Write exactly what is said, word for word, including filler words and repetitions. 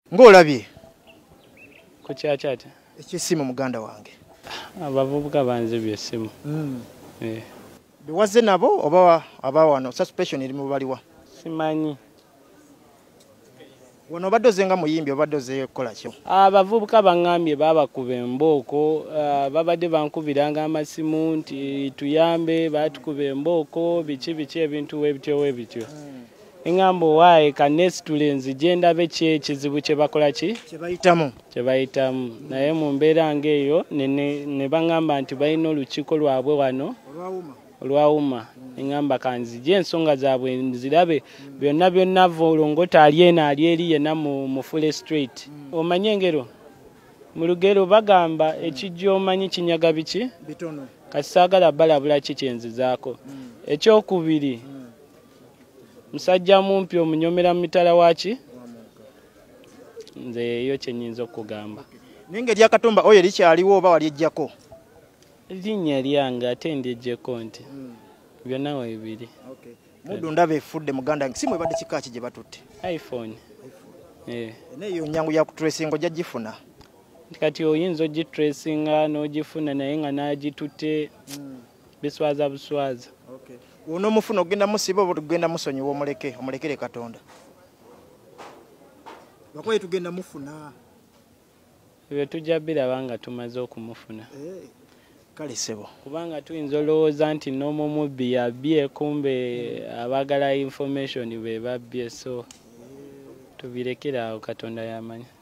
Ng'olabye ku kyachata ekisimu muganda wange abavubuka banzibye essimu. mm. eh. Biwaze nabo oba abawano suspension eri mu baliwa simanyi wano badoze nga muyimbi obadoze kola kyo abavubuka bangambye babakuba embooko uh, babadde bankubiranga amasimu nti tuyambe batukuba embooko biki biki ebintu webityo webityo mm. Engambo wae kanesitule nzije ndabe ki ekizibu kye bakola ki kye bayitamu kye bayitamu naye mu mbeera ng'eyo ne, ne, ne bangamba nti balina olukiiko lwabwe wano olwawuma olwawuma mm. Engamba kanzije ensonga zaabwe nzirabe mm. byonna byonna volongota ali eno ali eri yenna mu, mu Fule Street mm. Omanye engero mu lugero bagamba mm. Ekijja omanyi kinyaga biki bitono kasaagala balabula ki kyenzizaako mm. Ekyokubiri mm. Musajja mumpi omunyomera mu mitala waki nze eyo kyenyinza okugamba. Ninge lya Katumba oyo likyaliwo oba walyejjako linnya lyange ate ndyejjeko nti mm. byonna weebiri. Okay. Mudu ndaba efudde muganda simu ebadde kikaaki gye batutte iPhone. Eh. Neyo nyangu ya kutracinga ojja gifuna. Kati oyinza ogitracinga n'ogifuna naye nga n'agitutte mm. biswaza buswaza. Okay. Uno mufuna ogenda musiba oba tugenda musonyiwa omuleke omulekere Katonda. Bakoye tugenda mufuna. Ebyo tujja birabanga tumaze okumufuna. Eh. Kale sebo. Kubanga tuyinza olowooza nti n'omu mubbi yabbye kumbe mm. abagala information be babbye so tubirekera awo Katonda yamanya.